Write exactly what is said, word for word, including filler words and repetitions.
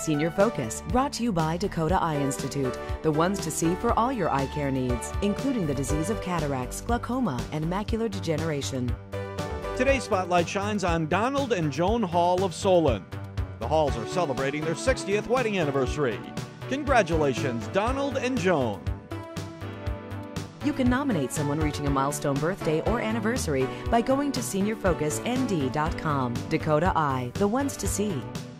Senior Focus, brought to you by Dakota Eye Institute, the ones to see for all your eye care needs, including the disease of cataracts, glaucoma, and macular degeneration. Today's spotlight shines on Donald and Joan Hall of Solon. The Halls are celebrating their sixtieth wedding anniversary. Congratulations, Donald and Joan. You can nominate someone reaching a milestone birthday or anniversary by going to senior focus n d dot com. Dakota Eye, the ones to see.